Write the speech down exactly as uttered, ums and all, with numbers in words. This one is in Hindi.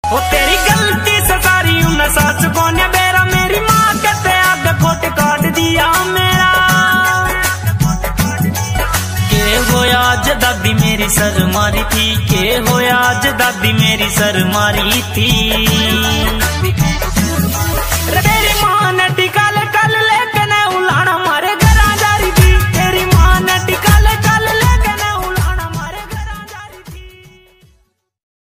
वो तेरी गलती से सारी उन्हें सच कोने बेरा मेरी माँ कहते आगे कोट काट दिया मेरा। के होया आज दादी मेरी सर मारी थी, के होया आज दादी मेरी सर मारी थी।